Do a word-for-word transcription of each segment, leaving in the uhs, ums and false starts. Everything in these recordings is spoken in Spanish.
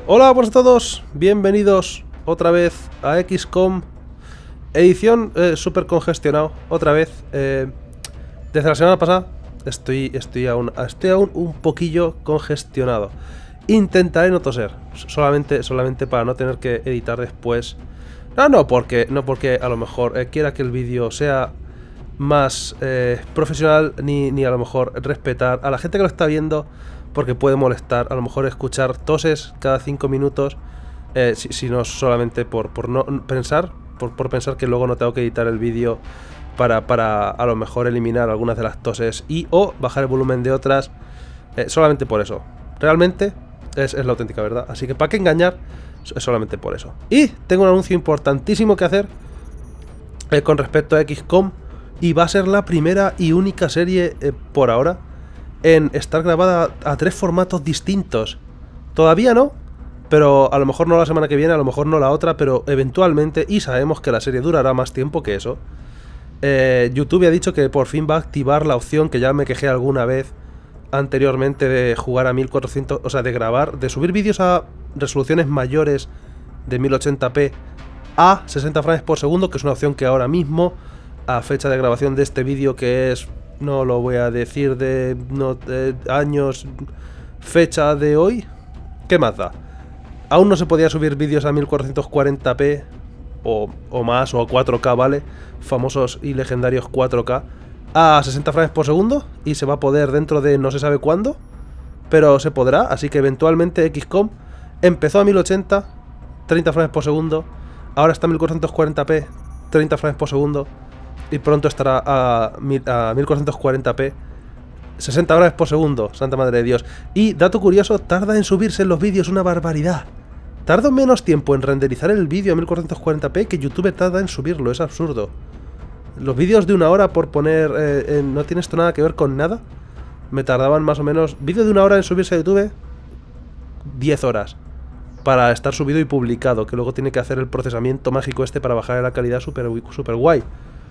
Hola, buenas a todos, bienvenidos otra vez a X COM edición eh, súper congestionado, otra vez. Eh, desde la semana pasada estoy, estoy, aún, estoy aún un poquillo congestionado. Intentaré no toser, solamente, solamente para no tener que editar después. No, no porque, no porque a lo mejor eh, quiera que el vídeo sea más eh, profesional, ni, ni a lo mejor respetar a la gente que lo está viendo, porque puede molestar a lo mejor escuchar toses cada cinco minutos, eh, si, si no solamente por, por no pensar, por, por pensar que luego no tengo que editar el vídeo para, para a lo mejor eliminar algunas de las toses y o bajar el volumen de otras, eh, solamente por eso. Realmente es, es la auténtica verdad, así que para qué engañar, es solamente por eso. Y tengo un anuncio importantísimo que hacer eh, con respecto a X COM, y va a ser la primera y única serie eh, por ahora en estar grabada a tres formatos distintos. Todavía no, pero a lo mejor no la semana que viene, a lo mejor no la otra, pero eventualmente, y sabemos que la serie durará más tiempo que eso. eh, YouTube ha dicho que por fin va a activar la opción que ya me quejé alguna vez anteriormente de jugar a mil cuatrocientos, o sea, de grabar, de subir vídeos a resoluciones mayores de mil ochenta p a sesenta frames por segundo, que es una opción que ahora mismo, a fecha de grabación de este vídeo, que es, no lo voy a decir de, no, de años, fecha de hoy, ¿qué más da? Aún no se podía subir vídeos a mil cuatrocientos cuarenta p o, o más, o a cuatro K, ¿vale? Famosos y legendarios cuatro K a sesenta frames por segundo, y se va a poder dentro de no se sabe cuándo, pero se podrá, así que eventualmente X COM empezó a mil ochenta, treinta frames por segundo, ahora está a mil cuatrocientos cuarenta p, treinta frames por segundo, y pronto estará a, mil cuatrocientos cuarenta p, sesenta frames por segundo, santa madre de Dios. Y dato curioso, tarda en subirse en los vídeos una barbaridad. Tarda menos tiempo en renderizar el vídeo a mil cuatrocientos cuarenta p que YouTube tarda en subirlo, es absurdo. Los vídeos de una hora, por poner, eh, en, no tiene esto nada que ver con nada, me tardaban más o menos, vídeo de una hora en subirse a YouTube, diez horas. Para estar subido y publicado, que luego tiene que hacer el procesamiento mágico este para bajar la calidad super, super guay.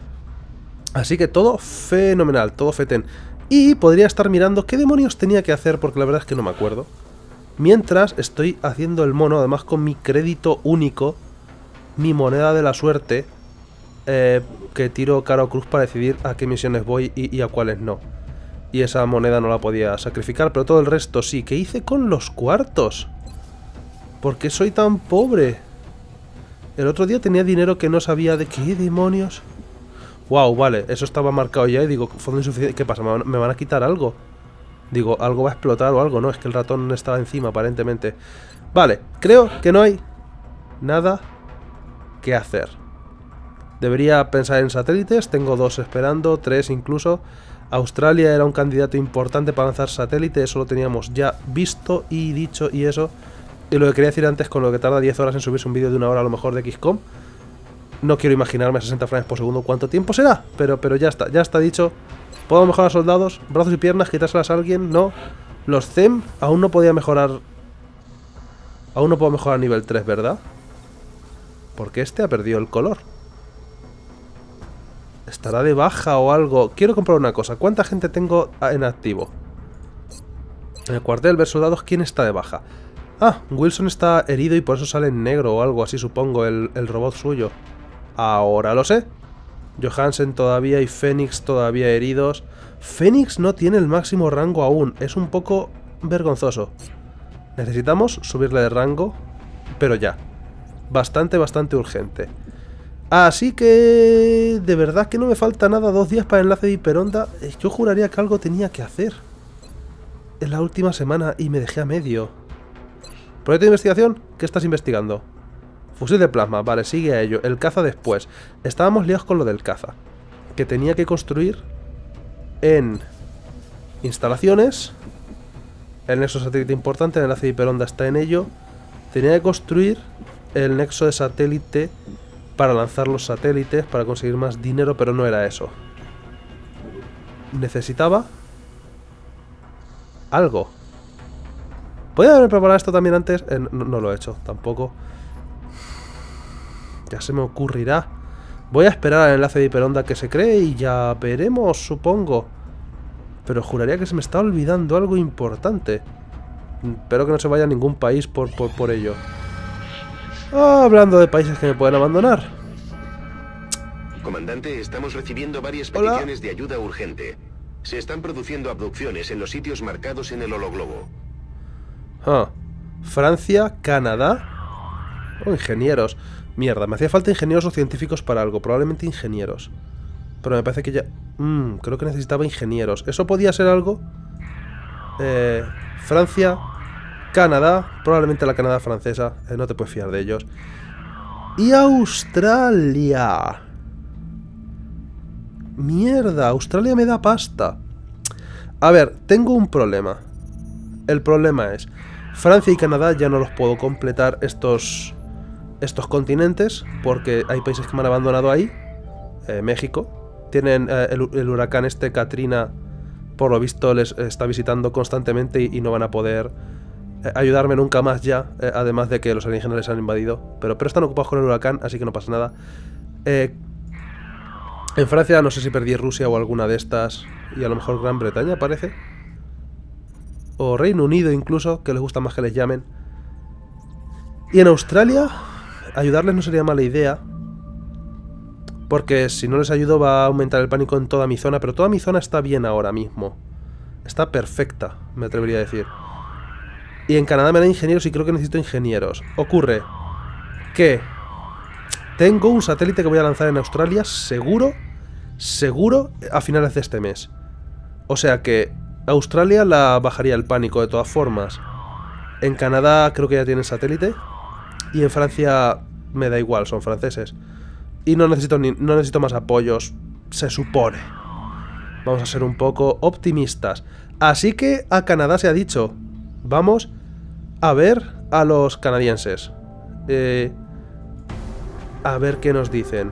Así que todo fenomenal, todo fetén. Y podría estar mirando qué demonios tenía que hacer, porque la verdad es que no me acuerdo. Mientras estoy haciendo el mono, además con mi crédito único, mi moneda de la suerte, eh, que tiro cara o cruz para decidir a qué misiones voy y, y a cuáles no. Y esa moneda no la podía sacrificar, pero todo el resto sí. ¿Qué hice con los cuartos? ¿Por qué soy tan pobre? El otro día tenía dinero que no sabía de qué demonios. Wow, vale, eso estaba marcado ya y digo, fondo insuficiente. ¿Qué pasa? ¿Me van a quitar algo? Digo, algo va a explotar o algo, ¿no? Es que el ratón estaba encima, aparentemente. Vale, creo que no hay nada que hacer. Debería pensar en satélites, tengo dos esperando, tres incluso. Australia era un candidato importante para lanzar satélite, eso lo teníamos ya visto y dicho y eso. Y lo que quería decir antes, con lo que tarda diez horas en subirse un vídeo de una hora a lo mejor de X COM. No quiero imaginarme a sesenta frames por segundo cuánto tiempo será, pero, pero ya está, ya está dicho. ¿Puedo mejorar soldados? ¿Brazos y piernas? ¿Quitárselas a alguien? No. Los C E M aún no podía mejorar. Aún no puedo mejorar a nivel tres, ¿verdad? Porque este ha perdido el color. ¿Estará de baja o algo? Quiero comprobar una cosa. ¿Cuánta gente tengo en activo? En el cuartel ver soldados, ¿quién está de baja? Ah, Wilson está herido y por eso sale en negro o algo así, supongo, el, el robot suyo. Ahora lo sé. Johansen todavía y Fénix todavía heridos. Fénix no tiene el máximo rango aún. Es un poco vergonzoso. Necesitamos subirle de rango, pero ya. Bastante, bastante urgente. Así que... de verdad que no me falta nada. Dos días para el enlace de Hiperonda. Yo juraría que algo tenía que hacer en la última semana y me dejé a medio. ¿Proyecto de investigación? ¿Qué estás investigando? Fusil de plasma, vale, sigue a ello. El caza después. Estábamos liados con lo del caza, que tenía que construir en instalaciones. El nexo satélite importante, el enlace de Hiperonda está en ello. Tenía que construir el nexo de satélite para lanzar los satélites, para conseguir más dinero, pero no era eso. Necesitaba algo. ¿Podría haber preparado esto también antes? Eh, no, no lo he hecho, tampoco. Ya se me ocurrirá. Voy a esperar al enlace de Hiperonda que se cree y ya veremos, supongo. Pero juraría que se me está olvidando algo importante. Espero que no se vaya a ningún país por, por, por ello. Ah, hablando de países que me pueden abandonar. Comandante, estamos recibiendo varias Hola. peticiones de ayuda urgente. Se están produciendo abducciones en los sitios marcados en el hologlobo. Ah, Francia, Canadá. Oh, ingenieros. Mierda, me hacía falta ingenieros o científicos para algo. Probablemente ingenieros. Pero me parece que ya... Mm, creo que necesitaba ingenieros. ¿Eso podía ser algo? Eh, Francia, Canadá. Probablemente la Canadá francesa. Eh, no te puedes fiar de ellos. Y Australia. Mierda, Australia me da pasta. A ver, tengo un problema. El problema es... Francia y Canadá ya no los puedo completar estos... Estos continentes. Porque hay países que me han abandonado ahí. Eh, México. Tienen eh, el, el huracán este, Katrina, por lo visto les está visitando constantemente y, y no van a poder eh, ayudarme nunca más ya, eh, además de que los alienígenas les han invadido. Pero, pero están ocupados con el huracán, así que no pasa nada. Eh, en Francia no sé si perdí Rusia o alguna de estas, y a lo mejor Gran Bretaña parece. O Reino Unido incluso, que les gusta más que les llamen. Y en Australia, ayudarles no sería mala idea. Porque si no les ayudo va a aumentar el pánico en toda mi zona. Pero toda mi zona está bien ahora mismo. Está perfecta, me atrevería a decir. Y en Canadá me dan ingenieros y creo que necesito ingenieros. Ocurre que tengo un satélite que voy a lanzar en Australia, seguro, seguro, a finales de este mes. O sea que Australia la bajaría el pánico de todas formas. En Canadá creo que ya tienen satélite. Y en Francia me da igual, son franceses. Y no necesito, ni, no necesito más apoyos, se supone. Vamos a ser un poco optimistas. Así que a Canadá se ha dicho, vamos a ver a los canadienses. Eh, a ver qué nos dicen.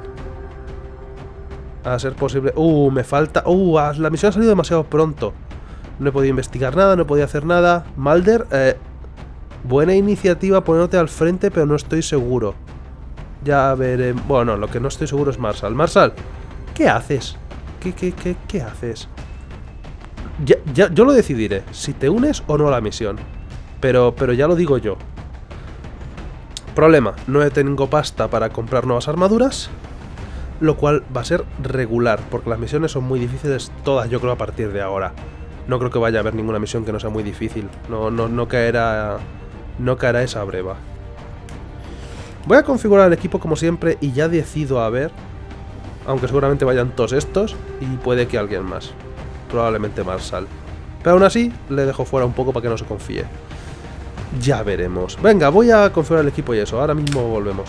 A ser posible... Uh, me falta... Uh, la misión ha salido demasiado pronto. No he podido investigar nada, no he podido hacer nada. Mulder, eh, buena iniciativa poniéndote al frente, pero no estoy seguro. Ya veré... Bueno, lo que no estoy seguro es Marshall. Marshall, ¿qué haces? ¿Qué, qué, qué, qué haces? Ya, ya, yo lo decidiré, si te unes o no a la misión. Pero, pero ya lo digo yo. Problema, no tengo pasta para comprar nuevas armaduras. Lo cual va a ser regular, porque las misiones son muy difíciles todas, yo creo, a partir de ahora. No creo que vaya a haber ninguna misión que no sea muy difícil. No, no, no caerá... No caerá esa breva. Voy a configurar el equipo como siempre y ya decido a ver, aunque seguramente vayan todos estos y puede que alguien más, probablemente Marshall. Pero aún así le dejo fuera un poco para que no se confíe. Ya veremos. Venga, voy a configurar el equipo y eso, ahora mismo volvemos.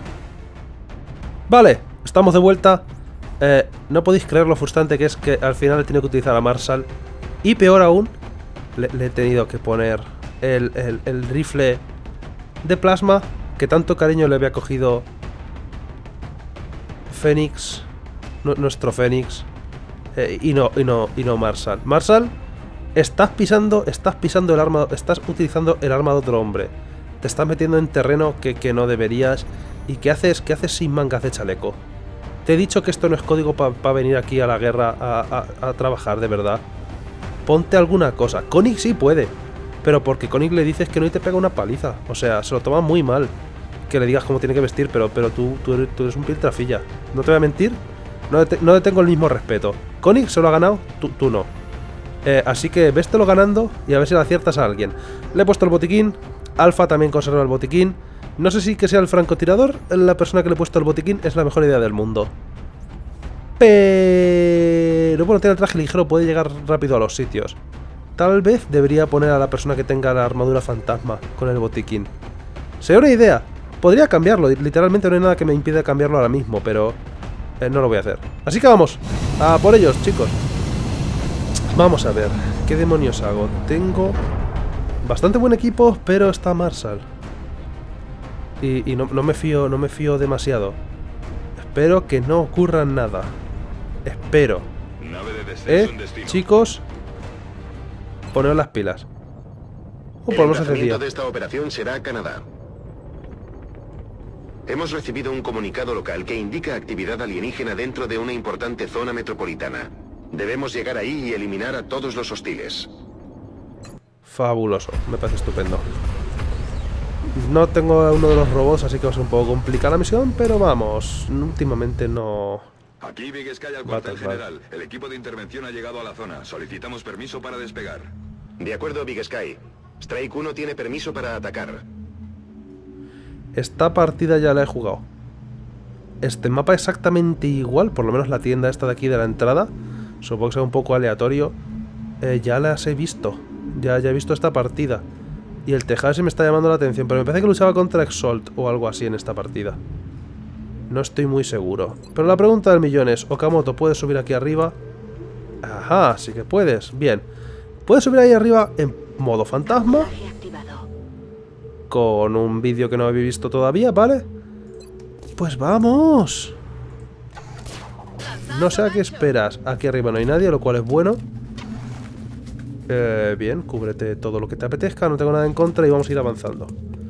Vale, estamos de vuelta. eh, No podéis creer lo frustrante que es que al final he tenido que utilizar a Marshall. Y peor aún, le, le he tenido que poner el, el, el rifle de plasma que tanto cariño le había cogido Fénix, nuestro Fénix, eh, y no, y no, y no Marshall. Marshall, estás pisando, estás pisando el arma, estás utilizando el arma de otro hombre. Te estás metiendo en terreno que, que no deberías. ¿Y qué haces? ¿Qué haces sin mangas de chaleco? Te he dicho que esto no es código para pa venir aquí a la guerra a, a, a trabajar, de verdad. Ponte alguna cosa. Koenig sí puede. Pero porque Koenig le dices que no y te pega una paliza. O sea, se lo toma muy mal que le digas cómo tiene que vestir, pero, pero tú, tú, eres, tú eres un piltrafilla. No te voy a mentir, no le, te, no le tengo el mismo respeto. Koenig se lo ha ganado, tú, tú no. Eh, así que véstelo ganando y a ver si le aciertas a alguien. Le he puesto el botiquín, Alfa también conserva el botiquín. No sé si que sea el francotirador, la persona que le he puesto el botiquín es la mejor idea del mundo. Pero bueno, tiene el traje ligero, puede llegar rápido a los sitios. Tal vez debería poner a la persona que tenga la armadura fantasma con el botiquín. Sería una idea. Podría cambiarlo, literalmente no hay nada que me impida cambiarlo ahora mismo, pero eh, no lo voy a hacer. Así que vamos, a por ellos, chicos. Vamos a ver, ¿qué demonios hago? Tengo bastante buen equipo, pero está Marshall. Y, y no, no me fío, no me fío demasiado. Espero que no ocurra nada. Espero. Eh, chicos, poneos las pilas. Oh, El podemos hacer emplazamiento día. de esta operación será Canadá. Hemos recibido un comunicado local que indica actividad alienígena dentro de una importante zona metropolitana. Debemos llegar ahí y eliminar a todos los hostiles. Fabuloso, me parece estupendo. No tengo uno de los robots, así que va a ser un poco complicada la misión, pero vamos, últimamente no... Aquí Big Sky al cuartel general. El equipo de intervención ha llegado a la zona. Solicitamos permiso para despegar. De acuerdo, Big Sky. Strike uno tiene permiso para atacar. Esta partida ya la he jugado. Este mapa exactamente igual, por lo menos la tienda esta de aquí de la entrada. Supongo que sea un poco aleatorio. Eh, ya las he visto. Ya, ya he visto esta partida. Y el tejado sí me está llamando la atención, pero me parece que luchaba contra Exalt o algo así en esta partida. No estoy muy seguro. Pero la pregunta del millón es, Okamoto, ¿puedes subir aquí arriba? Ajá, sí que puedes. Bien. ¿Puedes subir ahí arriba en modo fantasma? Con un vídeo que no habéis visto todavía, ¿vale? Pues vamos. No sé a qué esperas. Aquí arriba no hay nadie, lo cual es bueno. Eh, bien, cúbrete todo lo que te apetezca, no tengo nada en contra y vamos a ir avanzando.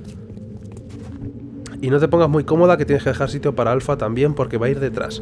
Y no te pongas muy cómoda, que tienes que dejar sitio para Alpha también, porque va a ir detrás.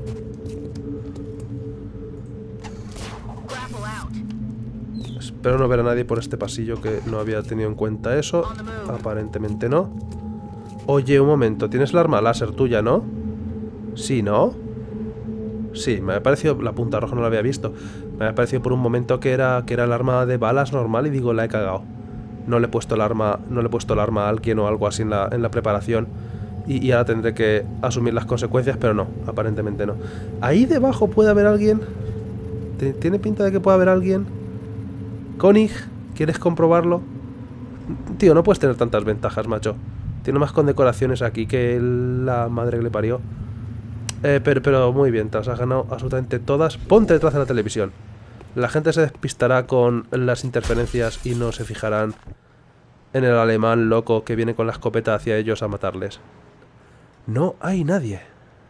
Espero no ver a nadie por este pasillo, que no había tenido en cuenta eso. Aparentemente no. Oye, un momento, tienes la arma láser tuya, ¿no? Sí, ¿no? Sí, me ha parecido... La punta roja no la había visto. Me ha parecido por un momento que era, que era el arma de balas normal y digo, la he cagado. No le he puesto el arma, no le he puesto el arma a alguien o algo así en la, en la preparación. Y, y ahora tendré que asumir las consecuencias, pero no, aparentemente no. Ahí debajo puede haber alguien. ¿Tiene pinta de que puede haber alguien? Koenig, ¿quieres comprobarlo? Tío, no puedes tener tantas ventajas, macho. Tiene más condecoraciones aquí que la madre que le parió. Eh, pero, pero muy bien, te las has ganado absolutamente todas. Ponte detrás de la televisión. La gente se despistará con las interferencias y no se fijarán en el alemán loco que viene con la escopeta hacia ellos a matarles. No hay nadie.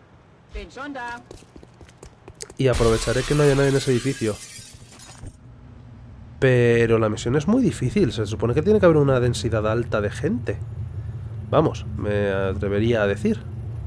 Y aprovecharé que no haya nadie en ese edificio. Pero la misión es muy difícil. Se supone que tiene que haber una densidad alta de gente. Vamos, me atrevería a decir.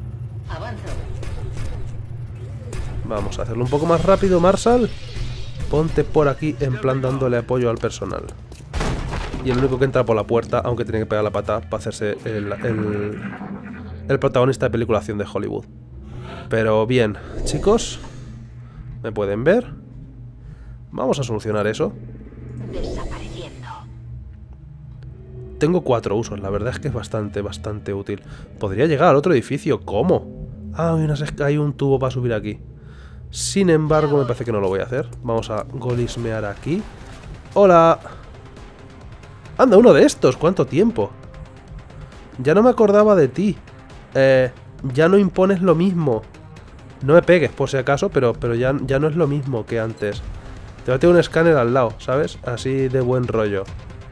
Vamos a hacerlo un poco más rápido, Marshall. Ponte por aquí en plan dándole apoyo al personal. Y el único que entra por la puerta, aunque tiene que pegar la pata para hacerse el, el, el protagonista de peliculación de Hollywood. Pero bien, chicos, ¿me pueden ver? Vamos a solucionar eso. Desapareciendo. Tengo cuatro usos, la verdad es que es bastante, bastante útil. Podría llegar al otro edificio, ¿cómo? Ah, hay, unas, hay un tubo para subir aquí. Sin embargo, me parece que no lo voy a hacer. Vamos a golismear aquí. ¡Hola! ¡Anda, uno de estos! ¿Cuánto tiempo? Ya no me acordaba de ti. Eh, ya no impones lo mismo. No me pegues, por si acaso, pero, pero ya, ya no es lo mismo que antes. Te va a tener un escáner al lado, ¿sabes? Así de buen rollo.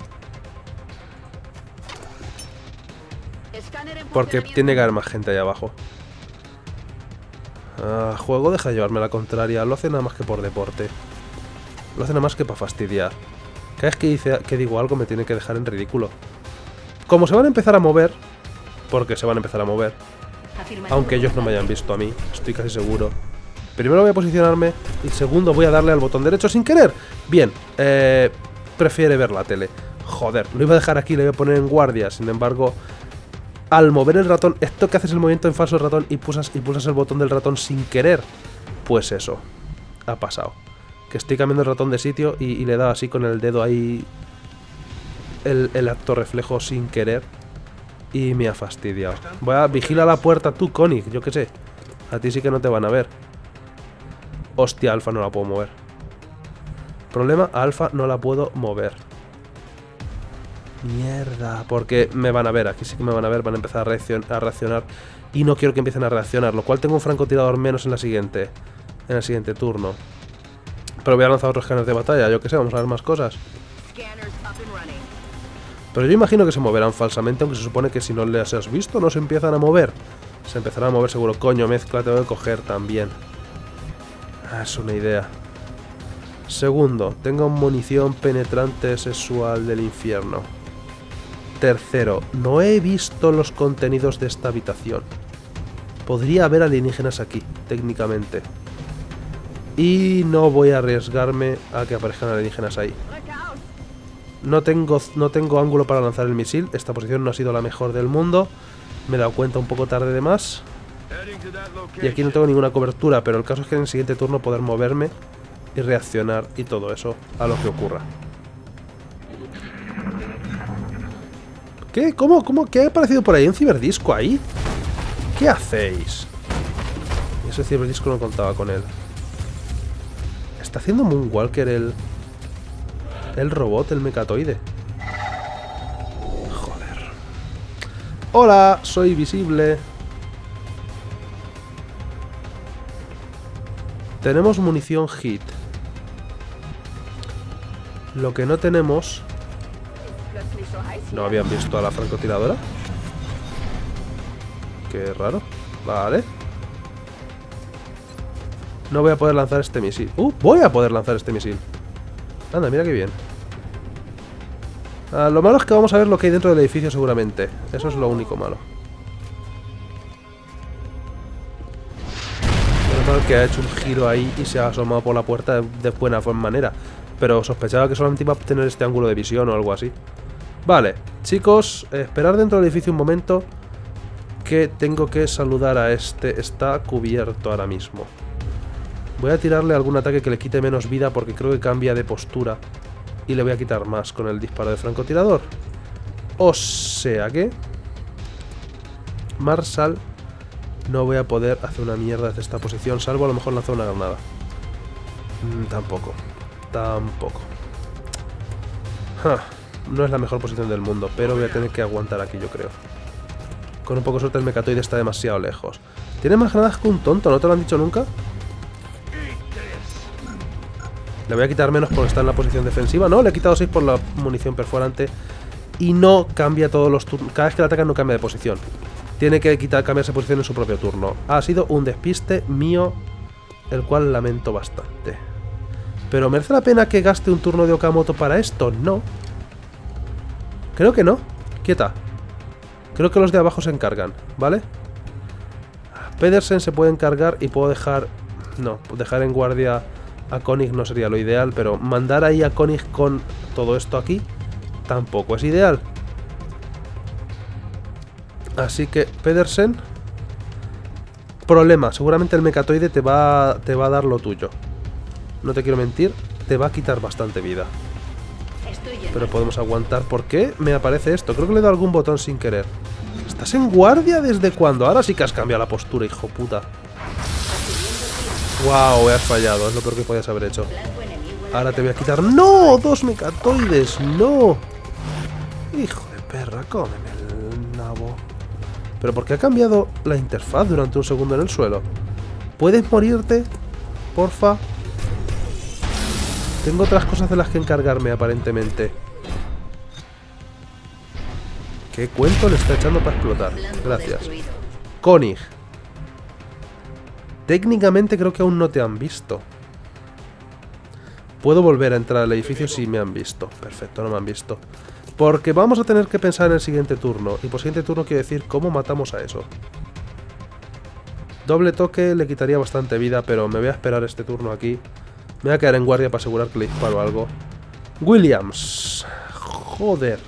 Porque tiene que haber más gente ahí abajo. Ah, juego, deja de llevarme la contraria. Lo hace nada más que por deporte. Lo hace nada más que para fastidiar. Cada vez que, dice, que digo algo me tiene que dejar en ridículo. Como se van a empezar a mover, porque se van a empezar a mover, aunque ellos no me hayan visto a mí, estoy casi seguro. Primero voy a posicionarme y segundo voy a darle al botón derecho sin querer. Bien, eh, prefiere ver la tele. Joder, lo iba a dejar aquí, lo iba a poner en guardia. Sin embargo, al mover el ratón, esto que haces el movimiento en falso del ratón y pulsas, y pulsas el botón del ratón sin querer, pues eso, ha pasado. Que estoy cambiando el ratón de sitio y, y le he dado así con el dedo ahí el, el acto reflejo sin querer y me ha fastidiado. Voy a vigilar la puerta tú, Koenig, yo qué sé. A ti sí que no te van a ver. Hostia, Alpha no la puedo mover. Problema, a Alpha no la puedo mover. Mierda, porque me van a ver, aquí sí que me van a ver, van a empezar a, reaccion a reaccionar y no quiero que empiecen a reaccionar, lo cual tengo un francotirador menos en la siguiente, en el siguiente turno. Pero voy a lanzar otros escáneres de batalla, yo que sé, vamos a ver más cosas. Pero yo imagino que se moverán falsamente, aunque se supone que si no les has visto no se empiezan a mover. Se empezarán a mover seguro, coño, mezcla, tengo que coger también. Ah, es una idea. Segundo, tengo munición penetrante sexual del infierno. Tercero, no he visto los contenidos de esta habitación. Podría haber alienígenas aquí, técnicamente. Y no voy a arriesgarme a que aparezcan alienígenas ahí. No tengo, no tengo ángulo para lanzar el misil. Esta posición no ha sido la mejor del mundo. Me he dado cuenta un poco tarde de más. Y aquí no tengo ninguna cobertura, pero el caso es que en el siguiente turno poder moverme y reaccionar y todo eso a lo que ocurra. ¿Qué? ¿Cómo? ¿Cómo? ¿Qué ha aparecido por ahí? ¿Un ciberdisco ahí? ¿Qué hacéis? Ese ciberdisco no contaba con él. Está haciendo Moonwalker el... El robot, el mecatoide. Joder. Hola, soy visible. Tenemos munición hit. Lo que no tenemos... ¿No habían visto a la francotiradora? Qué raro. Vale. No voy a poder lanzar este misil. ¡Uh! Voy a poder lanzar este misil. Anda, mira qué bien. Ah, lo malo es que vamos a ver lo que hay dentro del edificio seguramente. Eso es lo único malo. Menos mal que ha hecho un giro ahí y se ha asomado por la puerta de, de buena manera. Pero sospechaba que solamente iba a tener este ángulo de visión o algo así. Vale, chicos, esperar dentro del edificio un momento, que tengo que saludar a este. Está cubierto ahora mismo. Voy a tirarle algún ataque que le quite menos vida porque creo que cambia de postura. Y le voy a quitar más con el disparo de francotirador. O sea que... Marshall, no voy a poder hacer una mierda desde esta posición, salvo a lo mejor lanzar una granada. Mm, tampoco. Tampoco. Ja, no es la mejor posición del mundo, pero voy a tener que aguantar aquí, yo creo. Con un poco de suerte el mecatoide está demasiado lejos. Tiene más granadas que un tonto, ¿no te lo han dicho nunca? Le voy a quitar menos porque está en la posición defensiva. No, le he quitado seis por la munición perforante. Y no cambia todos los turnos. Cada vez que le atacan no cambia de posición. Tiene que quitar, cambiarse de posición en su propio turno. Ha sido un despiste mío, el cual lamento bastante. ¿Pero merece la pena que gaste un turno de Okamoto para esto? No. Creo que no. Quieta. Creo que los de abajo se encargan, ¿vale? Pedersen se puede encargar y puedo dejar... No, dejar en guardia... A Koenig no sería lo ideal, pero mandar ahí a Koenig con todo esto aquí tampoco es ideal. Así que, Pedersen... Problema, seguramente el mecatoide te va, te va a dar lo tuyo. No te quiero mentir, te va a quitar bastante vida. Pero podemos aguantar. ¿Por qué me aparece esto? Creo que le he dado algún botón sin querer. ¿Estás en guardia desde cuándo? Ahora sí que has cambiado la postura, hijo puta. Wow, has fallado, es lo peor que podías haber hecho. Ahora te voy a quitar... ¡No! ¡Dos mecatoides! ¡No! Hijo de perra, cómeme el nabo. ¿Pero por qué ha cambiado la interfaz durante un segundo en el suelo? ¿Puedes morirte? Porfa. Tengo otras cosas de las que encargarme, aparentemente. ¿Qué cuento le está echando para explotar? Gracias. Koenig. Técnicamente creo que aún no te han visto. Puedo volver a entrar al edificio si me han visto. Perfecto, no me han visto. Porque vamos a tener que pensar en el siguiente turno. Y por siguiente turno quiero decir cómo matamos a eso. Doble toque le quitaría bastante vida, pero me voy a esperar este turno aquí. Me voy a quedar en guardia para asegurar que le disparo algo. Williams. Joder.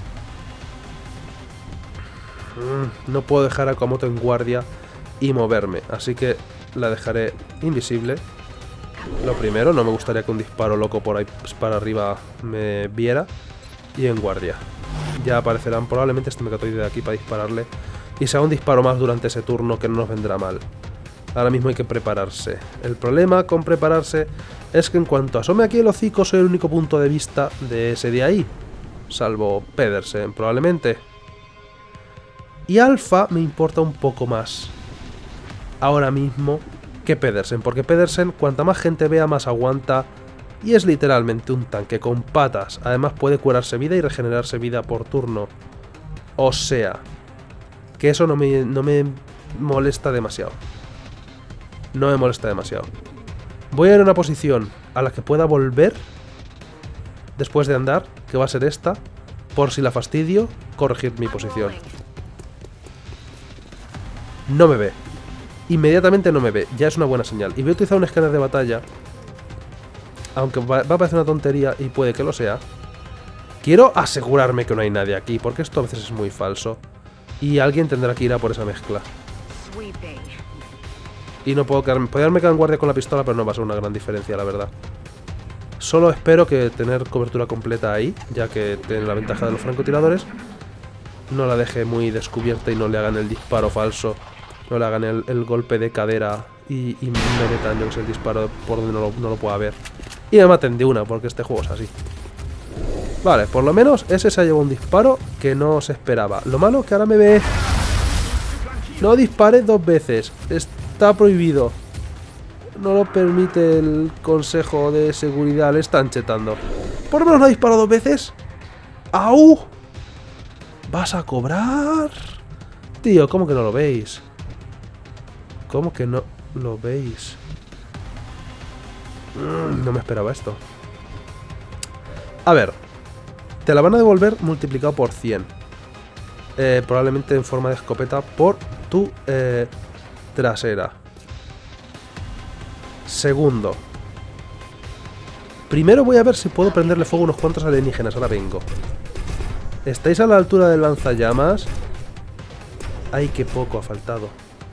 No puedo dejar a Okamoto en guardia y moverme. Así que la dejaré invisible. Lo primero, no me gustaría que un disparo loco por ahí para arriba me viera. Y en guardia. Ya aparecerán probablemente este mecatoide de aquí para dispararle. Y sea un disparo más durante ese turno que no nos vendrá mal. Ahora mismo hay que prepararse. El problema con prepararse es que en cuanto asome aquí el hocico soy el único punto de vista de ese de ahí. Salvo Pedersen, probablemente. Y Alpha me importa un poco más ahora mismo que Pedersen, porque Pedersen cuanta más gente vea más aguanta y es literalmente un tanque con patas. Además puede curarse vida y regenerarse vida por turno. O sea, que eso no me, no me molesta demasiado. No me molesta demasiado. Voy a ir a una posición a la que pueda volver después de andar, que va a ser esta, por si la fastidio, corregir mi posición. No me ve. Inmediatamente no me ve. Ya es una buena señal. Y voy a utilizar un escáner de batalla. Aunque va a parecer una tontería y puede que lo sea. Quiero asegurarme que no hay nadie aquí, porque esto a veces es muy falso. Y alguien tendrá que ir a por esa mezcla. Y no puedo quedarme... Podría quedar en guardia con la pistola, pero no va a ser una gran diferencia, la verdad. Solo espero que tener cobertura completa ahí, ya que tiene la ventaja de los francotiradores. No la deje muy descubierta y no le hagan el disparo falso. No le hagan el, el golpe de cadera y, y me metan, yo que sé, el disparo por donde no lo, no lo pueda ver. Y me maten de una, porque este juego es así. Vale, por lo menos ese se ha llevado un disparo que no se esperaba. Lo malo es que ahora me ve... No dispare dos veces. Está prohibido. No lo permite el consejo de seguridad. Le están chetando. Por lo menos no ha disparado dos veces. ¡Au! ¿Vas a cobrar? Tío, ¿cómo que no lo veis? ¿Cómo que no lo veis? Mm, no me esperaba esto. A ver. Te la van a devolver multiplicado por cien. Eh, probablemente en forma de escopeta por tu eh, trasera. Segundo. Primero voy a ver si puedo prenderle fuego a unos cuantos alienígenas. Ahora vengo. ¿Estáis a la altura del lanzallamas? Ay, qué poco ha faltado.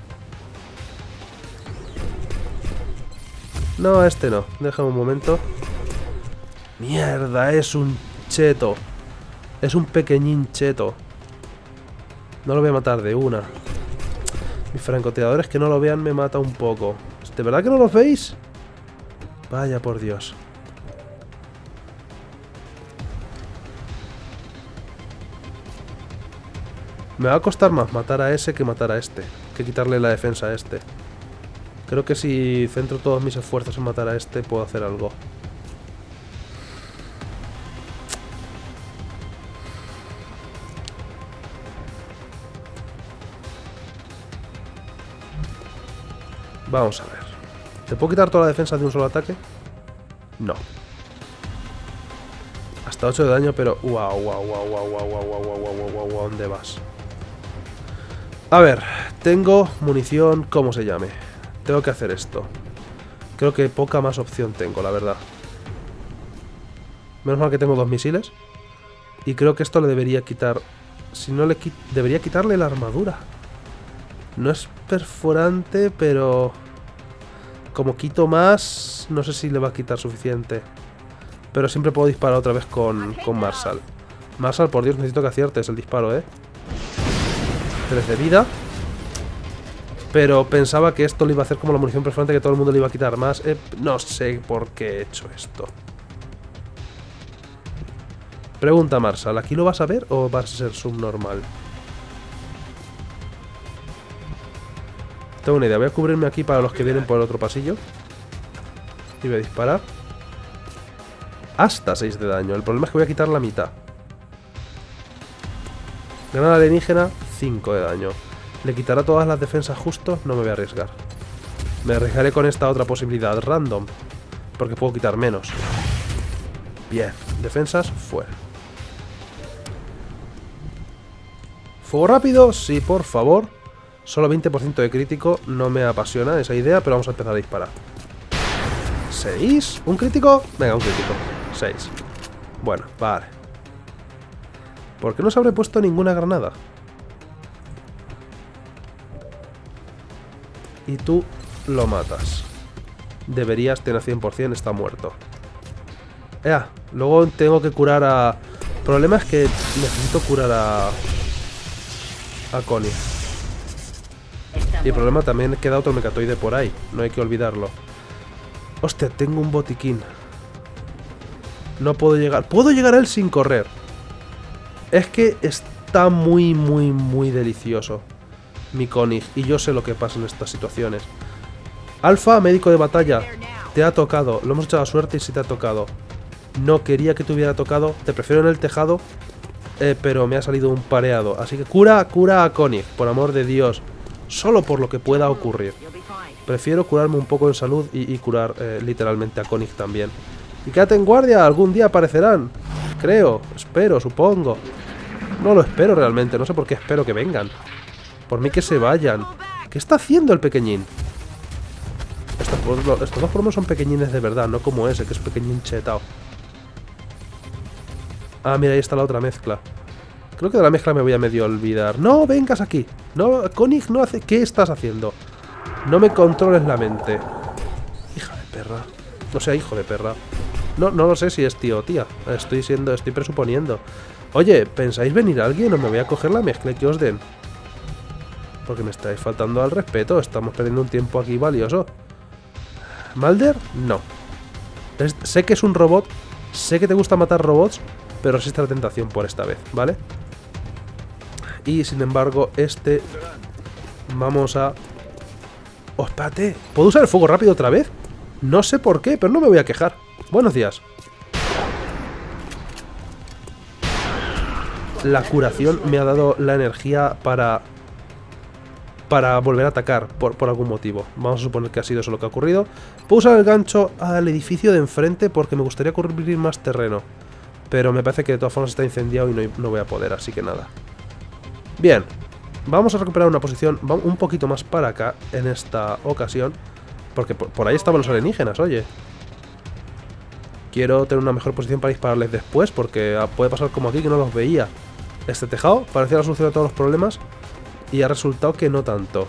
No, a este no. Déjame un momento. Mierda, es un cheto. Es un pequeñín cheto. No lo voy a matar de una. Mis francotiradores que no lo vean me mata un poco. ¿De verdad que no los veis? Vaya por Dios. Me va a costar más matar a ese que matar a este. Que quitarle la defensa a este. Creo que si centro todos mis esfuerzos en matar a este puedo hacer algo. Vamos a ver. ¿Te puedo quitar toda la defensa de un solo ataque? No. Hasta ocho de daño, pero... Wow, wow, wow, wow, wow, wow, wow, wow, wow, wow, wow, ¿dónde vas? A ver, tengo munición, ¿cómo se llame? Tengo que hacer esto. Creo que poca más opción tengo, la verdad. Menos mal que tengo dos misiles. Y creo que esto le debería quitar... Si no le quito... Debería quitarle la armadura. No es perforante, pero... Como quito más... No sé si le va a quitar suficiente. Pero siempre puedo disparar otra vez con, con Marshall. Marshall, por Dios, necesito que aciertes el disparo, ¿eh? tres de vida. Pero pensaba que esto le iba a hacer como la munición perforante, que todo el mundo le iba a quitar más. Eh, no sé por qué he hecho esto. Pregunta Marshall, ¿aquí lo vas a ver o vas a ser subnormal? Tengo una idea, voy a cubrirme aquí para los que vienen por el otro pasillo. Y voy a disparar. Hasta seis de daño, el problema es que voy a quitar la mitad. Granada alienígena, cinco de daño. ¿Le quitará todas las defensas justo? No me voy a arriesgar. Me arriesgaré con esta otra posibilidad, random. Porque puedo quitar menos. Bien, defensas, fuera. ¿Fuego rápido? Sí, por favor. Solo veinte por ciento de crítico, no me apasiona esa idea, pero vamos a empezar a disparar. ¿seis? ¿Un crítico? Venga, un crítico. seis. Bueno, vale. ¿Por qué no se habré puesto ninguna granada? Y tú lo matas. Deberías tener cien por cien, está muerto. Ea, luego tengo que curar a... El problema es que necesito curar a... A Connie. Y el problema también es que queda otro mecatoide por ahí. No hay que olvidarlo. Hostia, tengo un botiquín. No puedo llegar. Puedo llegar a él sin correr. Es que está muy, muy, muy delicioso mi Konig. Y yo sé lo que pasa en estas situaciones. Alfa, médico de batalla. Te ha tocado. Lo hemos echado a suerte y sí te ha tocado. No quería que te hubiera tocado. Te prefiero en el tejado. Eh, pero me ha salido un pareado. Así que cura, cura a Konig. Por amor de Dios. Solo por lo que pueda ocurrir. Prefiero curarme un poco en salud y, y curar eh, literalmente a Konig también. Y quédate en guardia, algún día aparecerán. Creo, espero, supongo. No lo espero realmente, no sé por qué espero que vengan. Por mí que se vayan. ¿Qué está haciendo el pequeñín? Estos, estos dos por lo menos son pequeñines de verdad, no como ese que es pequeñín chetao. Ah, mira, ahí está la otra mezcla. Creo que de la mezcla me voy a medio olvidar. ¡No, vengas aquí! No, Koenig no hace... ¿Qué estás haciendo? No me controles la mente. Hija de perra. O sea, hijo de perra. No, no lo sé si es tío o tía. Estoy siendo... Estoy presuponiendo. Oye, ¿pensáis venir alguien o me voy a coger la mezcla que os den? Porque me estáis faltando al respeto. Estamos perdiendo un tiempo aquí valioso. ¿Mulder? No. Es- sé que es un robot. Sé que te gusta matar robots. Pero resiste la tentación por esta vez, ¿vale? Y sin embargo, este... Vamos a... Oh, espérate. ¿Puedo usar el fuego rápido otra vez? No sé por qué, pero no me voy a quejar. Buenos días. La curación me ha dado la energía para... Para volver a atacar, por, por algún motivo. Vamos a suponer que ha sido eso lo que ha ocurrido. Puedo usar el gancho al edificio de enfrente porque me gustaría cubrir más terreno. Pero me parece que de todas formas está incendiado y no, no voy a poder, así que nada. Bien. Vamos a recuperar una posición un poquito más para acá en esta ocasión. Porque por, por ahí estaban los alienígenas, oye. Quiero tener una mejor posición para dispararles después, porque puede pasar como aquí que no los veía. Este tejado parecía la solución a todos los problemas y ha resultado que no tanto.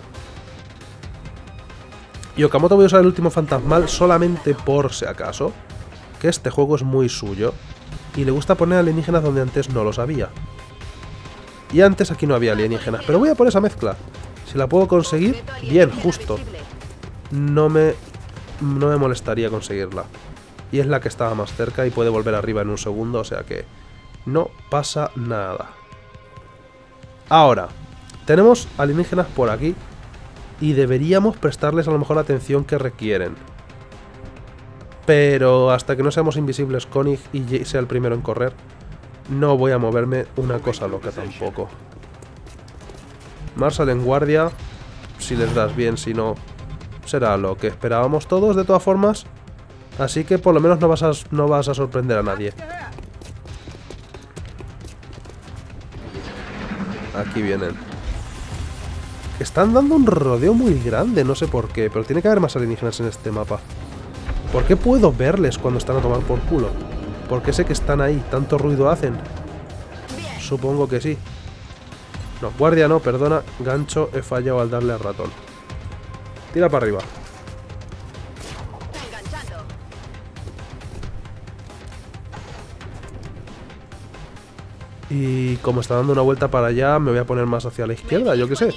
Y Okamoto voy a usar el último fantasmal solamente por si acaso, que este juego es muy suyo y le gusta poner alienígenas donde antes no los había. Y antes aquí no había alienígenas, pero voy a por esa mezcla. Si la puedo conseguir, bien, justo. No me, no me molestaría conseguirla. Y es la que estaba más cerca y puede volver arriba en un segundo, o sea que no pasa nada. Ahora, tenemos alienígenas por aquí y deberíamos prestarles a lo mejor la atención que requieren. Pero hasta que no seamos invisibles Koenig y Jay sea el primero en correr, no voy a moverme una cosa loca tampoco. Marshall en guardia, si les das bien, si no, será lo que esperábamos todos de todas formas. Así que por lo menos no vas a, no vas a sorprender a nadie. Aquí vienen. Están dando un rodeo muy grande, no sé por qué, pero tiene que haber más alienígenas en este mapa. ¿Por qué puedo verles cuando están a tomar por culo? ¿Por qué sé que están ahí? ¿Tanto ruido hacen? Supongo que sí. No, guardia no, perdona. Gancho, he fallado al darle al ratón. Tira para arriba. Y como está dando una vuelta para allá, me voy a poner más hacia la izquierda, yo qué sé.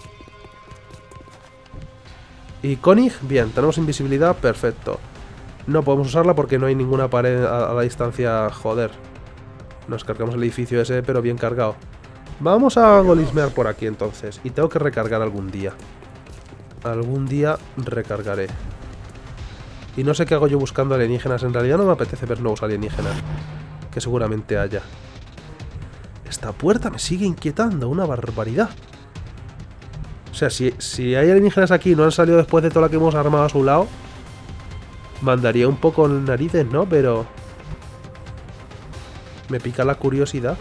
Y Koenig, bien, tenemos invisibilidad, perfecto. No podemos usarla porque no hay ninguna pared a, a la distancia, joder. Nos cargamos el edificio ese, pero bien cargado. Vamos a golismear por aquí entonces. Y tengo que recargar algún día. Algún día recargaré. Y no sé qué hago yo buscando alienígenas. En realidad no me apetece ver nuevos alienígenas. Que seguramente haya. Esta puerta me sigue inquietando, una barbaridad. O sea, si, si hay alienígenas aquí y no han salido después de toda la que hemos armado a su lado, mandaría un poco en narices, ¿no? Pero me pica la curiosidad.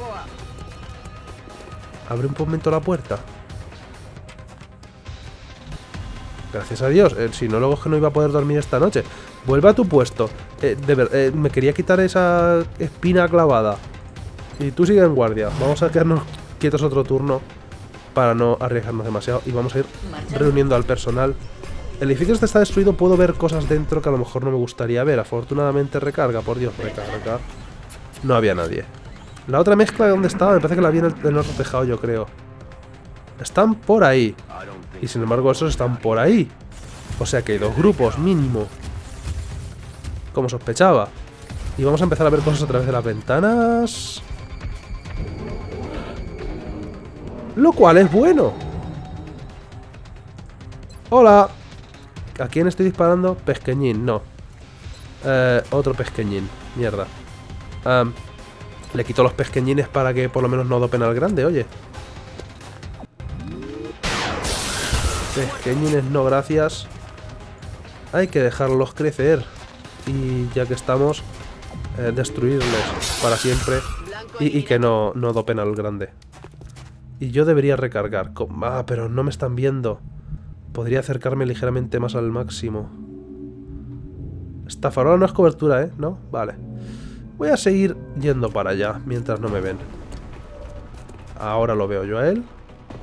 Abre un momento la puerta. Gracias a Dios. Eh, si no, luego es que no iba a poder dormir esta noche. Vuelve a tu puesto. Eh, de ver, eh, me quería quitar esa espina clavada. Y tú sigue en guardia. Vamos a quedarnos quietos otro turno para no arriesgarnos demasiado. Y vamos a ir reuniendo al personal. El edificio este está destruido. Puedo ver cosas dentro que a lo mejor no me gustaría ver. Afortunadamente recarga. Por Dios, recarga. No había nadie. La otra mezcla, ¿dónde estaba? Me parece que la vi en el, en el otro tejado, yo creo. Están por ahí. Y sin embargo esos están por ahí. O sea que hay dos grupos, mínimo. Como sospechaba. Y vamos a empezar a ver cosas a través de las ventanas. Lo cual es bueno. Hola. ¿A quién estoy disparando? Pesqueñín, no. Eh, otro pesqueñín. Mierda. Um, le quito los pesqueñines para que por lo menos no dopen al grande, oye. Pesqueñines no, gracias. Hay que dejarlos crecer. Y ya que estamos, eh, destruirles para siempre. Y, y que no, no dopen al grande. Y yo debería recargar. Ah, pero no me están viendo. Podría acercarme ligeramente más al máximo. Esta farola no es cobertura, ¿eh? ¿No? Vale. Voy a seguir yendo para allá mientras no me ven. Ahora lo veo yo a él.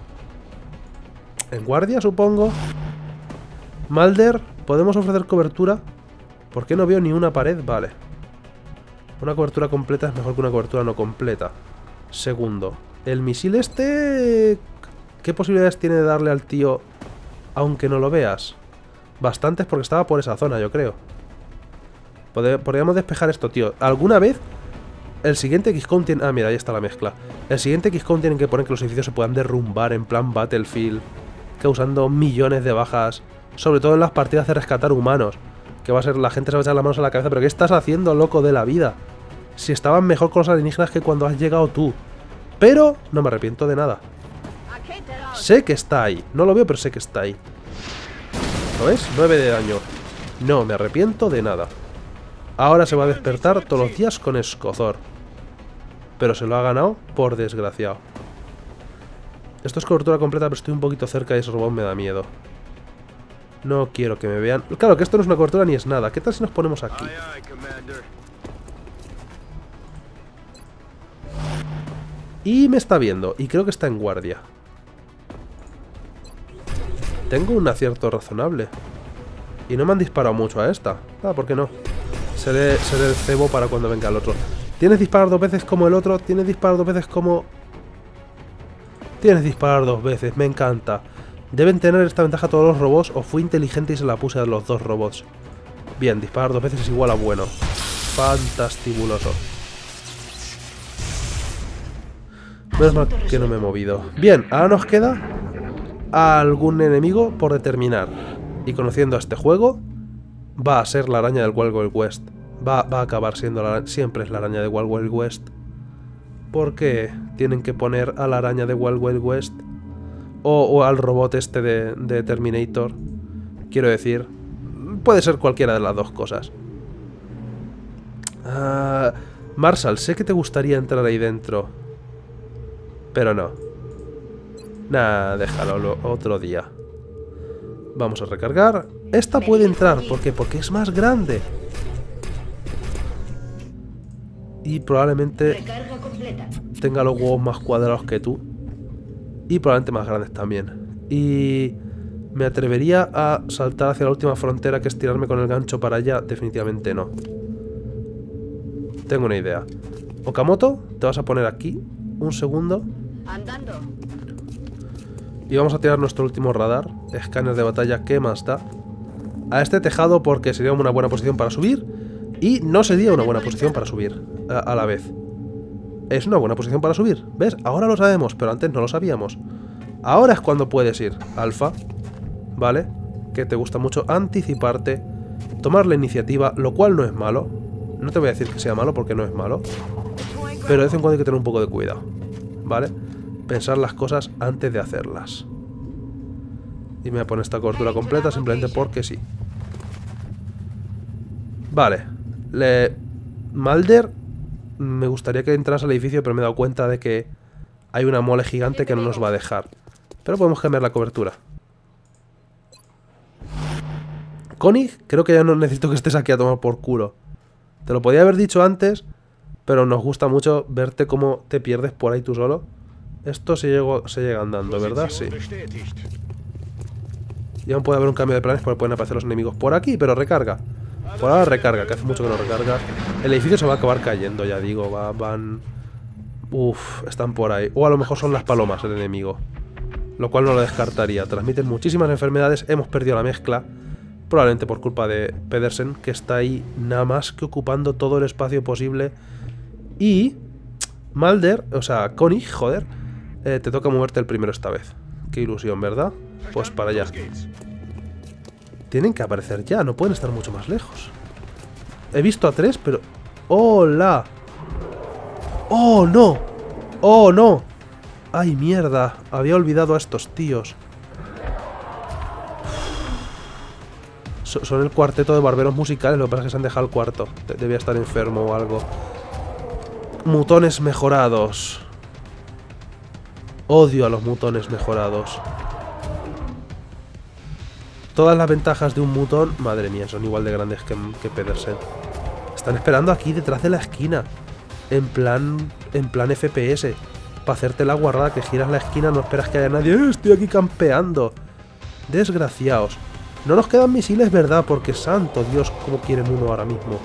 En guardia, supongo. Mulder, ¿podemos ofrecer cobertura? ¿Por qué no veo ni una pared? Vale. Una cobertura completa es mejor que una cobertura no completa. Segundo, el misil este... ¿Qué posibilidades tiene de darle al tío aunque no lo veas? Bastantes, porque estaba por esa zona, yo creo. Podríamos despejar esto, tío. ¿Alguna vez el siguiente X COM tiene... Ah, mira, ahí está la mezcla. El siguiente X COM tienen que poner que los edificios se puedan derrumbar en plan Battlefield, causando millones de bajas, sobre todo en las partidas de rescatar humanos. Que va a ser, la gente se va a echar las manos a la cabeza. ¿Pero qué estás haciendo, loco de la vida? Si estaban mejor con los alienígenas que cuando has llegado tú. Pero no me arrepiento de nada. Sé que está ahí. No lo veo, pero sé que está ahí. ¿Lo ves? nueve de daño. No me arrepiento de nada. Ahora se va a despertar todos los días con escozor. Pero se lo ha ganado por desgraciado. Esto es cobertura completa, pero estoy un poquito cerca y ese robot me da miedo. No quiero que me vean. Claro que esto no es una cobertura ni es nada. ¿Qué tal si nos ponemos aquí? Y me está viendo. Y creo que está en guardia. Tengo un acierto razonable. Y no me han disparado mucho a esta. Ah, ¿por qué no? Seré, seré el cebo para cuando venga el otro. ¿Tienes disparar dos veces como el otro? ¿Tienes disparar dos veces como...? Tienes disparar dos veces, me encanta. Deben tener esta ventaja todos los robots, o fui inteligente y se la puse a los dos robots. Bien, disparar dos veces es igual a bueno. Fantastibuloso. Menos mal que no me he movido. Bien, ahora nos queda algún enemigo por determinar. Y conociendo a este juego, va a ser la araña del Wild Wild West. Va, va a acabar siendo la araña. Siempre es la araña de Wild Wild West. ¿Por qué tienen que poner a la araña de Wild Wild West? O, o al robot este de, de Terminator. Quiero decir, puede ser cualquiera de las dos cosas. Uh, Marshall, sé que te gustaría entrar ahí dentro. Pero no. Nah, déjalo lo, otro día. Vamos a recargar. Esta puede entrar. ¿Por qué? Porque es más grande. Y probablemente tenga los huevos más cuadrados que tú. Y probablemente más grandes también. Y me atrevería a saltar hacia la última frontera, que es tirarme con el gancho para allá. Definitivamente no. Tengo una idea. Okamoto, te vas a poner aquí. Un segundo. Andando. Y vamos a tirar nuestro último radar. Escáner de batalla, ¿qué más da? A este tejado, porque sería una buena posición para subir. Y no sería una buena posición para subir a, a la vez. Es una buena posición para subir. ¿Ves? Ahora lo sabemos, pero antes no lo sabíamos. Ahora es cuando puedes ir. Alfa. ¿Vale? Que te gusta mucho anticiparte. Tomar la iniciativa, lo cual no es malo. No te voy a decir que sea malo porque no es malo. Pero de vez en cuando hay que tener un poco de cuidado. ¿Vale? Pensar las cosas antes de hacerlas. Y me voy a poner esta cobertura completa simplemente porque sí. Vale. Le... Mulder, me gustaría que entras al edificio, pero me he dado cuenta de que hay una mole gigante que no nos va a dejar. Pero podemos cambiar la cobertura. Koenig, creo que ya no necesito que estés aquí a tomar por culo. Te lo podía haber dicho antes, pero nos gusta mucho verte cómo te pierdes por ahí tú solo. Esto se, llegó, se llega andando, ¿verdad? Sí. Y aún puede haber un cambio de planes porque pueden aparecer los enemigos por aquí, pero recarga. Por ahora recarga, que hace mucho que no recarga. El edificio se va a acabar cayendo, ya digo. Va, van... Uf, están por ahí. O a lo mejor son las palomas el enemigo. Lo cual no lo descartaría. Transmiten muchísimas enfermedades. Hemos perdido la mezcla. Probablemente por culpa de Pedersen, que está ahí nada más que ocupando todo el espacio posible. Y... Mulder, o sea, Koenig, joder. Eh, te toca moverte el primero esta vez. Qué ilusión, ¿verdad? Pues para allá. Tienen que aparecer ya, no pueden estar mucho más lejos. He visto a tres, pero... ¡Hola! ¡Oh, no! ¡Oh, no! ¡Ay, mierda! Había olvidado a estos tíos. So- son el cuarteto de barberos musicales, lo que pasa es que se han dejado el cuarto. De- debía estar enfermo o algo. Mutones mejorados. Odio a los mutones mejorados. Todas las ventajas de un mutón, madre mía, son igual de grandes que, que Pedersen. están esperando aquí detrás de la esquina. En plan... En plan F P S. Para hacerte la guarrada que giras la esquina, no esperas que haya nadie. ¡Eh, estoy aquí campeando! Desgraciados. No nos quedan misiles, ¿verdad? Porque santo Dios, cómo quieren uno ahora mismo.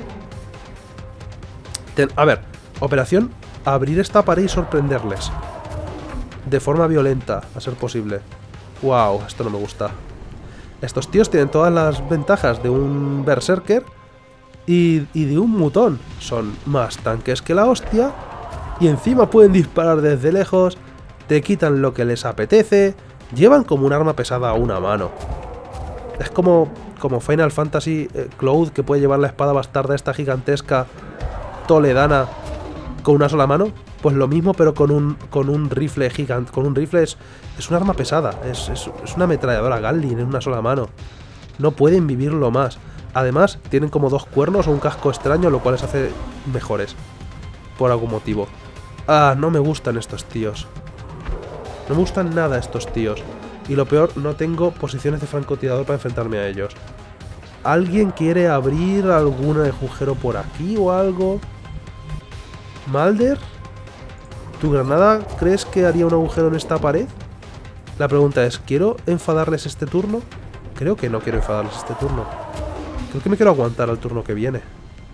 Ten, a ver, operación, abrir esta pared y sorprenderles. De forma violenta, a ser posible. Wow, esto no me gusta. Estos tíos tienen todas las ventajas de un berserker y, y de un mutón. Son más tanques que la hostia. Y encima pueden disparar desde lejos. Te quitan lo que les apetece. Llevan como un arma pesada a una mano. Es como, como Final Fantasy eh, Cloud, que puede llevar la espada bastarda esta gigantesca toledana con una sola mano. Pues lo mismo, pero con un, con un rifle gigante. Con un rifle es, es un arma pesada. Es, es, es una ametralladora Gatling en una sola mano. No pueden vivirlo más. Además, tienen como dos cuernos o un casco extraño, lo cual les hace mejores. Por algún motivo. Ah, no me gustan estos tíos. No me gustan nada estos tíos. Y lo peor, no tengo posiciones de francotirador para enfrentarme a ellos. ¿Alguien quiere abrir algún agujero por aquí o algo? ¿Malder? ¿Tu granada crees que haría un agujero en esta pared? La pregunta es, ¿quiero enfadarles este turno? Creo que no quiero enfadarles este turno. Creo que me quiero aguantar al turno que viene.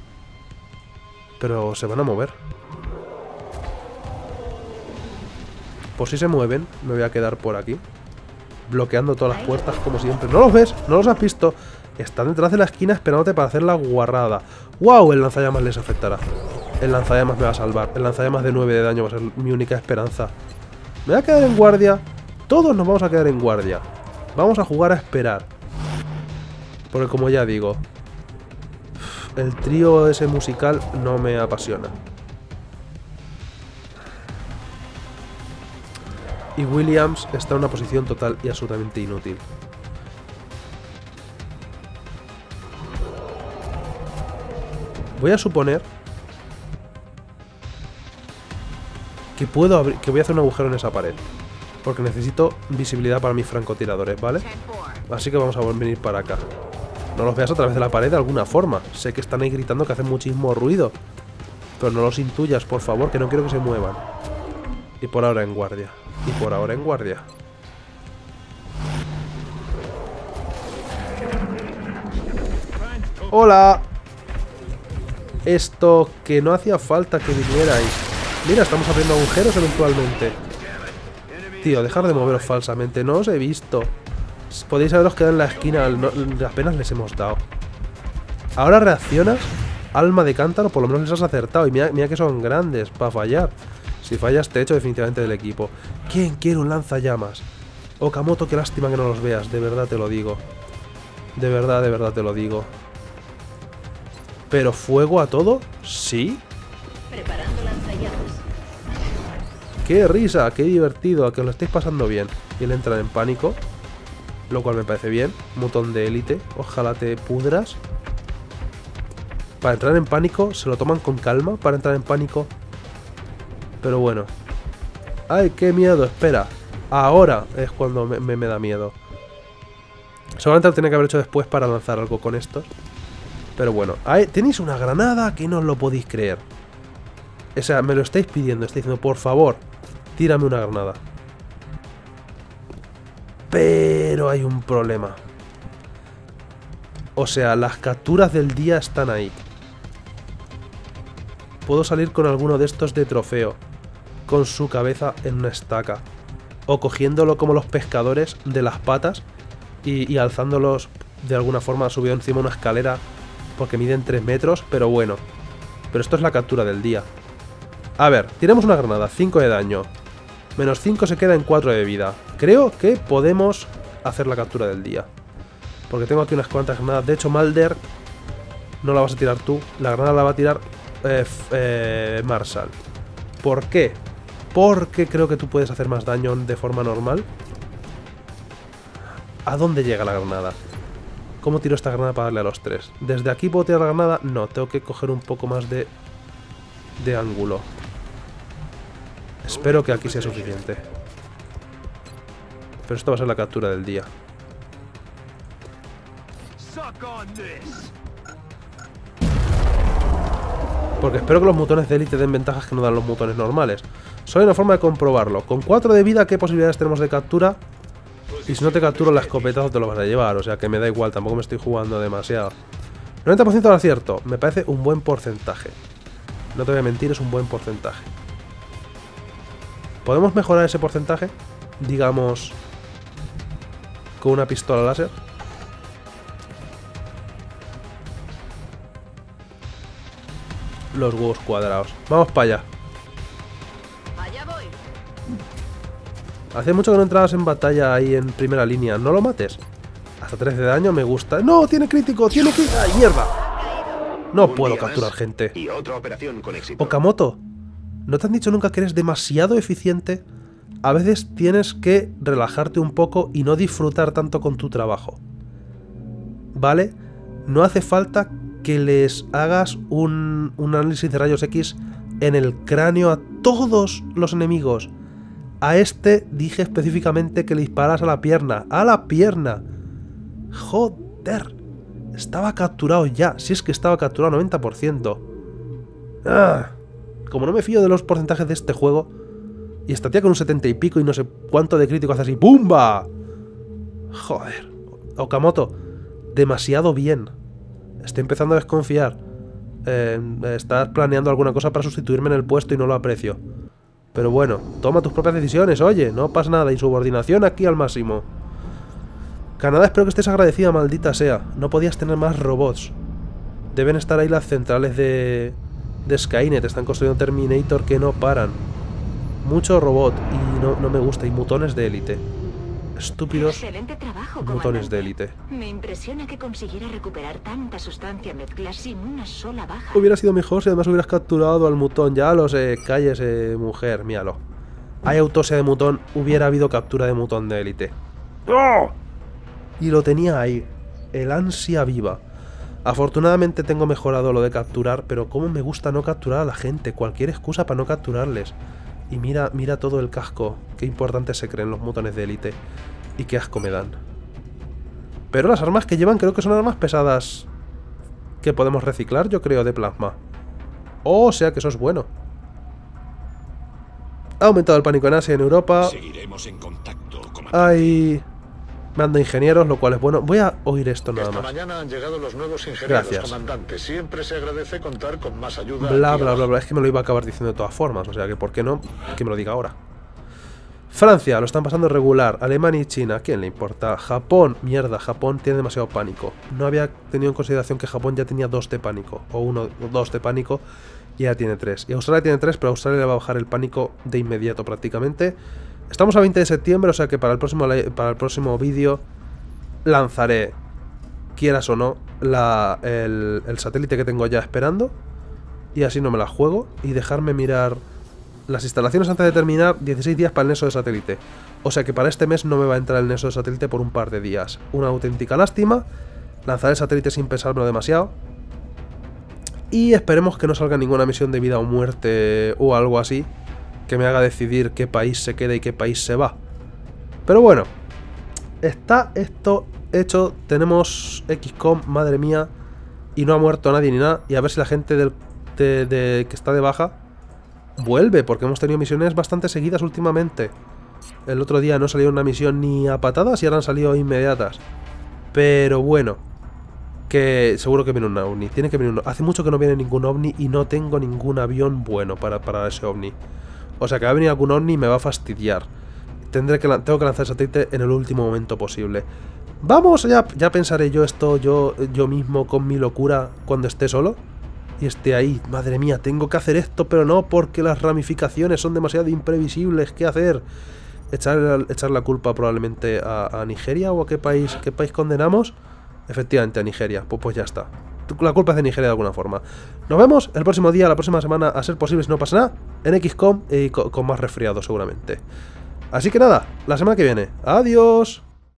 Pero se van a mover. Por si se mueven, me voy a quedar por aquí. Bloqueando todas las puertas como siempre. ¿No los ves? ¿No los has visto? Están detrás de la esquina esperándote para hacer la guarrada. ¡Wow! El lanzallamas les afectará. El lanzallamas me va a salvar. El lanzallamas de nueve de daño va a ser mi única esperanza. Me voy a quedar en guardia. Todos nos vamos a quedar en guardia. Vamos a jugar a esperar. Porque como ya digo, el trío ese musical no me apasiona. Y Williams está en una posición total y absolutamente inútil. Voy a suponer que puedo abrir, que voy a hacer un agujero en esa pared. Porque necesito visibilidad para mis francotiradores, ¿vale? Así que vamos a venir para acá. No los veas a través de la pared de alguna forma. Sé que están ahí gritando que hacen muchísimo ruido. Pero no los intuyas, por favor, que no quiero que se muevan. Y por ahora en guardia. Y por ahora en guardia. ¡Hola! Esto que no hacía falta que vinierais. Mira, estamos abriendo agujeros eventualmente. Tío, dejar de moveros falsamente. No os he visto. Podéis haberos quedado en la esquina. No, apenas les hemos dado. Ahora reaccionas. Alma de cántaro, por lo menos les has acertado. Y mira, mira que son grandes para fallar. Si fallas te echo definitivamente del equipo. ¿Quién quiere un lanzallamas? Okamoto, qué lástima que no los veas. De verdad te lo digo. De verdad, de verdad te lo digo. ¿Pero fuego a todo? ¿Sí? Preparando lanzallamas. ¡Qué risa! ¡Qué divertido! A que os lo estéis pasando bien. Y él entra en pánico. Lo cual me parece bien. Mutón de élite. Ojalá te pudras. Para entrar en pánico, se lo toman con calma. Para entrar en pánico. Pero bueno. ¡Ay, qué miedo! Espera. Ahora es cuando me, me, me da miedo. Seguramente lo tenía que haber hecho después para lanzar algo con estos. Pero bueno. Ahí tenéis una granada que no os lo podéis creer. O sea, me lo estáis pidiendo. Estáis diciendo, por favor, tírame una granada. Pero hay un problema. O sea, las capturas del día están ahí. Puedo salir con alguno de estos de trofeo. Con su cabeza en una estaca. O cogiéndolo como los pescadores de las patas. Y, y alzándolos de alguna forma subido encima de una escalera. Porque miden tres metros, pero bueno. Pero esto es la captura del día. A ver, tiramos una granada, cinco de daño. Menos cinco se queda en cuatro de vida. Creo que podemos hacer la captura del día. Porque tengo aquí unas cuantas granadas. De hecho, Malder, no la vas a tirar tú. La granada la va a tirar eh, eh, Marshall. ¿Por qué? Porque creo que tú puedes hacer más daño de forma normal. ¿A dónde llega la granada? ¿Cómo tiro esta granada para darle a los tres? ¿Desde aquí puedo tirar la granada? No, tengo que coger un poco más de, de ángulo. Espero que aquí sea suficiente. Pero esto va a ser la captura del día. Porque espero que los mutones de élite den ventajas que no dan los mutones normales. Solo hay una forma de comprobarlo. Con cuatro de vida, ¿qué posibilidades tenemos de captura? Y si no te capturo la escopetazo te lo vas a llevar. O sea que me da igual, tampoco me estoy jugando demasiado. noventa por ciento de acierto. Me parece un buen porcentaje. No te voy a mentir, es un buen porcentaje. ¿Podemos mejorar ese porcentaje? Digamos... con una pistola láser. Los huevos cuadrados. Vamos para allá. Allá voy. Hace mucho que no entrabas en batalla ahí en primera línea. No lo mates. Hasta trece de daño me gusta. ¡No! ¡Tiene crítico! ¡Tiene crítico! ¡Ay, mierda! No Un puedo día capturar más gente. Y otra operación con éxito. Okamoto, ¿no te han dicho nunca que eres demasiado eficiente? A veces tienes que relajarte un poco y no disfrutar tanto con tu trabajo. ¿Vale? No hace falta que les hagas un, un análisis de rayos X en el cráneo a todos los enemigos. A este dije específicamente que le disparas a la pierna. ¡A la pierna! ¡Joder! Estaba capturado ya. Si es que estaba capturado noventa por ciento. ¡Ah! Como no me fío de los porcentajes de este juego... Y esta tía con un setenta y pico y no sé cuánto de crítico hace así. ¡Pumba! Joder. Okamoto, demasiado bien. Estoy empezando a desconfiar. Eh, estás planeando alguna cosa para sustituirme en el puesto y no lo aprecio. Pero bueno, toma tus propias decisiones, oye. No pasa nada. Insubordinación aquí al máximo. Canadá, espero que estés agradecida, maldita sea. No podías tener más robots. Deben estar ahí las centrales de... de Skynet. Están construyendo Terminator que no paran. Mucho robot y no, no me gusta. Y mutones de élite. Estúpidos Excelente trabajo, mutones comandante. de élite. Me impresiona que consiguiera recuperar tanta sustancia mezcla sin una sola baja. Hubiera sido mejor si además hubieras capturado al mutón. Ya lo sé, cállese, mujer, míralo. Hay autopsia de mutón, hubiera habido captura de mutón de élite. ¡Oh! Y lo tenía ahí. El ansia viva. Afortunadamente tengo mejorado lo de capturar, pero cómo me gusta no capturar a la gente. Cualquier excusa para no capturarles. Y mira, mira todo el casco. Qué importantes se creen los mutones de élite. Y qué asco me dan. Pero las armas que llevan creo que son armas pesadas que podemos reciclar, yo creo, de plasma. O sea que eso es bueno. Ha aumentado el pánico en Asia y en Europa. Seguiremos en contacto, comandante. Hay... manda ingenieros, lo cual es bueno. Voy a oír esto nada Esta más. mañana han llegado los nuevos ingenieros, Gracias. comandante. Siempre se agradece contar con más ayuda. Bla, aquí bla, bla, abajo. bla. Es que me lo iba a acabar diciendo de todas formas. O sea que, ¿por qué no? Que me lo diga ahora. Francia, lo están pasando regular. Alemania y China, ¿quién le importa? Japón, mierda, Japón tiene demasiado pánico. No había tenido en consideración que Japón ya tenía dos de pánico. O uno, o dos de pánico. Y ya tiene tres. Y Australia tiene tres, pero Australia le va a bajar el pánico de inmediato prácticamente. Estamos a veinte de septiembre, o sea que para el próximo, para el próximo vídeo lanzaré, quieras o no, la, el, el satélite que tengo ya esperando. Y así no me la juego. Y dejarme mirar las instalaciones antes de terminar. dieciséis días para el neso de satélite. O sea que para este mes no me va a entrar el neso de satélite por un par de días. Una auténtica lástima. Lanzaré el satélite sin pensármelo demasiado. Y esperemos que no salga ninguna misión de vida o muerte o algo así que me haga decidir qué país se queda y qué país se va. Pero bueno, está esto hecho. Tenemos equis com, madre mía. Y no ha muerto nadie ni nada. Y a ver si la gente del, de, de, que está de baja vuelve, porque hemos tenido misiones bastante seguidas últimamente. El otro día no salió una misión ni a patadas y ahora han salido inmediatas. Pero bueno, que seguro que viene un ovni. Tiene que venir un... Hace mucho que no viene ningún ovni y no tengo ningún avión bueno para, para ese ovni. O sea que va a venir algún ovni y me va a fastidiar. Tendré que, tengo que lanzar el satélite en el último momento posible. Vamos, ya, ya pensaré yo esto yo, yo mismo con mi locura cuando esté solo. Y esté ahí, madre mía, tengo que hacer esto, pero no porque las ramificaciones son demasiado imprevisibles. ¿Qué hacer? Echar, echar la culpa probablemente a, a Nigeria o a qué país, qué país condenamos. Efectivamente, a Nigeria. Pues, pues ya está. La culpa es de Nigeria de alguna forma. Nos vemos el próximo día, la próxima semana, a ser posible, si no pasa nada, en equis com y con, con más resfriado seguramente. Así que nada, la semana que viene. Adiós.